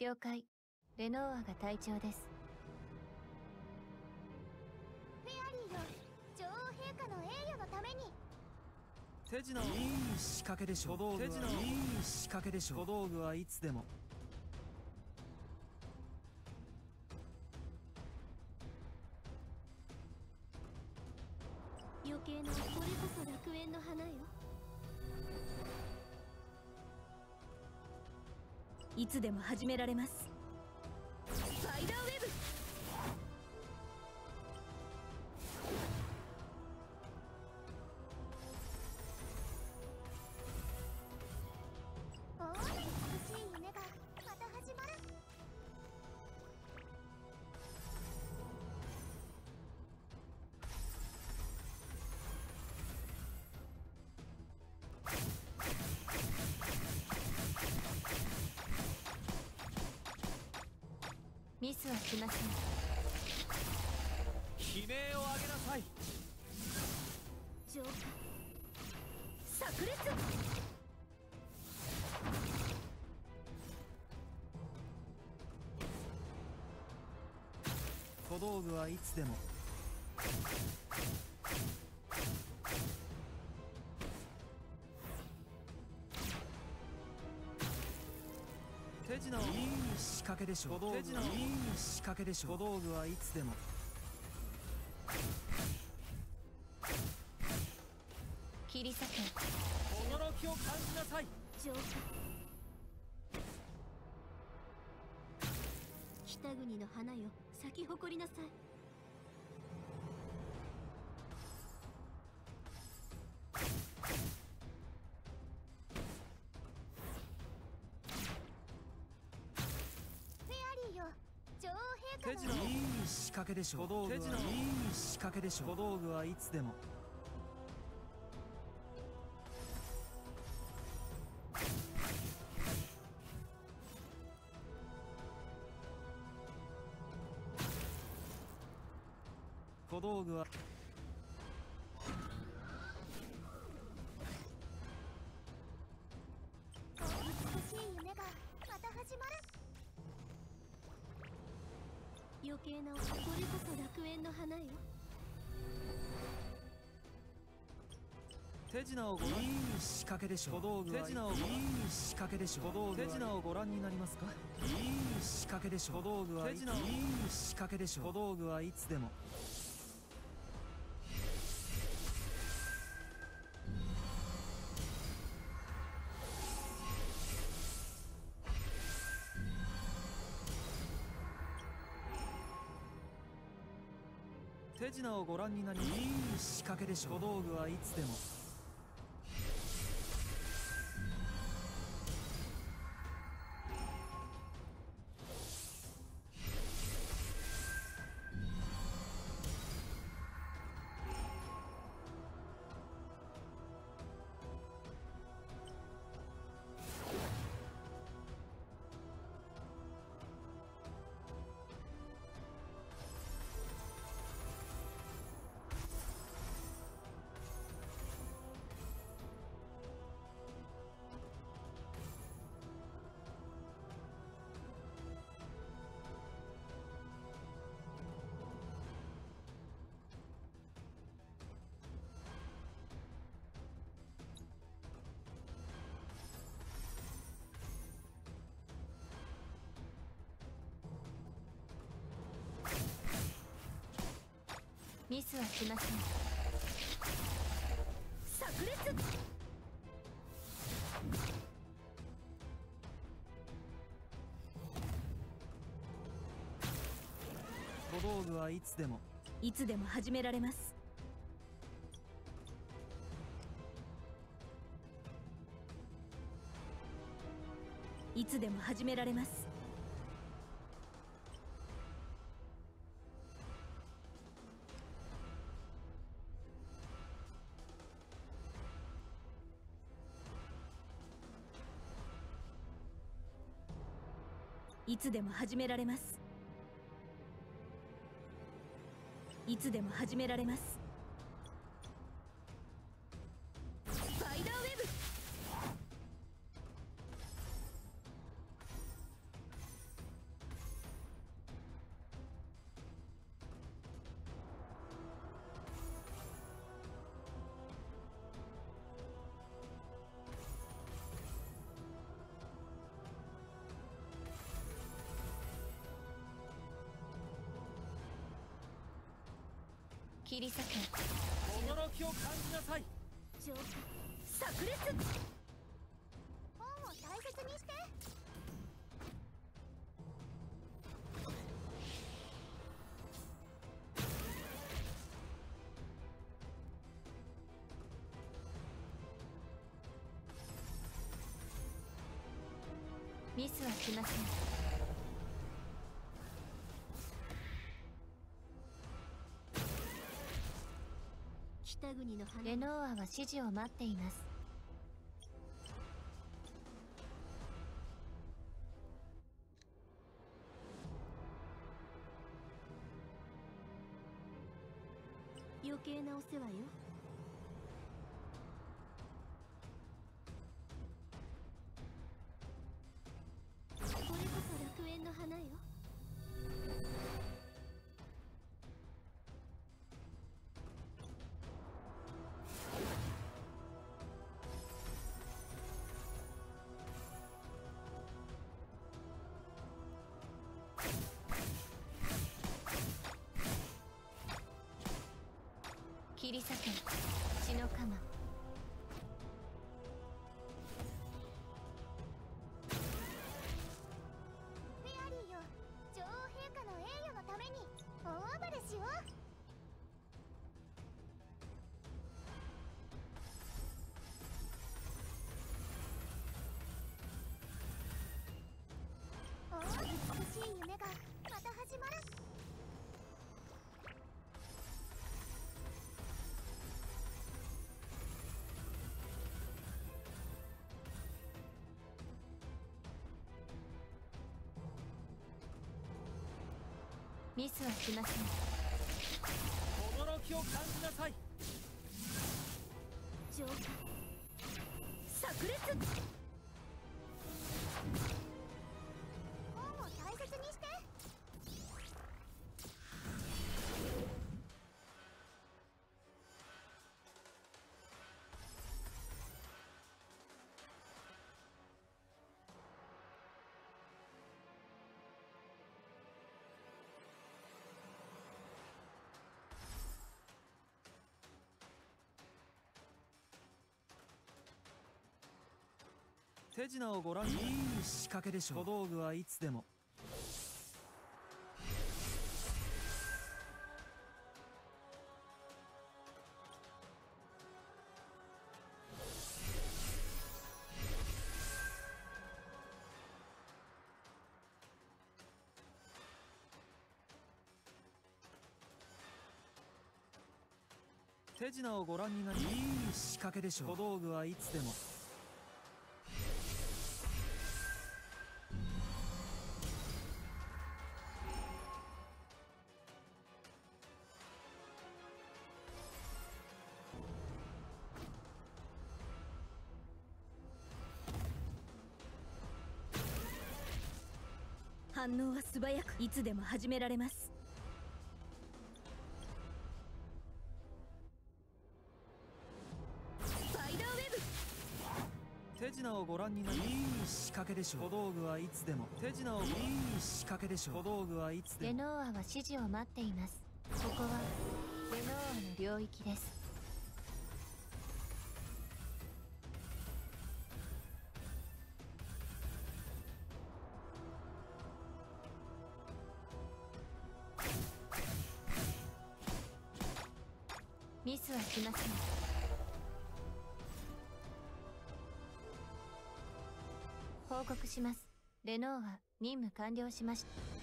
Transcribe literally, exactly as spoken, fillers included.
了解。レノアが隊長です。 フェアリーよ、女王陛下の栄誉のために。 手品を。いい仕掛けでしょう。小道具はいい仕掛けでしょう。小道具はいつでも。 余計な、これこそ楽園の花よ。 いつでも始められます。スパイダーウェブ。 おー、美しい夢がまた始まる。 ミスはしません。 悲鳴を上げなさい。 浄化炸裂。 小道具はいつでも。手品を。いい仕掛けでしょう。手品を。いい仕掛けでしょう。小道具はいつでも。 切り裂け。 驚きを感じなさい。 浄化。北国の花よ、咲き誇りなさい。 手品を。いい仕掛けでしょう。小道具はいい仕掛けでしょう。小道具はいつでも。小道具は。 美しい夢がまた始まる。 余計な、これこそ楽園の花よ。 手品をご覧。いい仕掛けでしょう。小道具は。手品を。いい仕掛けでしょう。小道具は。手品をご覧になりますか。いい仕掛けでしょう。小道具は。手品を。いい仕掛けでしょう。小道具はいつでも。手品をご覧になり。いい仕掛けでしょう。小道具はいつでも。 ミスはしません。 炸裂。 小道具はいつでも。 いつでも始められます。いつでも始められます。いつでも始められます。いつでも始められます。スパイダーウェブ。 切り裂け。 驚きを感じなさい。 浄化炸裂。 本を大切にして。 ミスはしません。 北国の花。 レノーアは指示を待っています。 余計なお世話よ。これこそ楽園の花よ。切り裂け。血の鎌。 フェアリーよ、女王陛下の栄誉のために大暴れしよう。おお、美しい夢がまた始まる。 ミスはしません。 驚きを感じなさい。 浄化炸裂。 本を大切にして。 手品をご覧。いい仕掛けでしょう。小道具はいつでも。手品をご覧になり。いい仕掛けでしょう。小道具はいつでも。 反応は素早くいつでも始められます。スパイダーウェブ。 手品をご覧になり。いい仕掛けでしょう。小道具はいつでも。手品を。いい仕掛けでしょう。小道具はいつでも。 レノーアは指示を待っています。ここはレノーアの領域です。ミスはしません。報告します。レノーア任務完了しました。